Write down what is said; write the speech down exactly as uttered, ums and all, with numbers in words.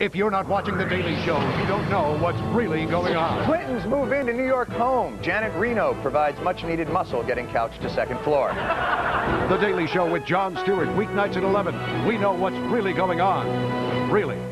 If you're not watching The Daily Show, you don't know what's really going on. Clintons move into New York home. Janet Reno provides much-needed muscle getting couch to second floor. The Daily Show with Jon Stewart, weeknights at eleven. We know what's really going on. Really.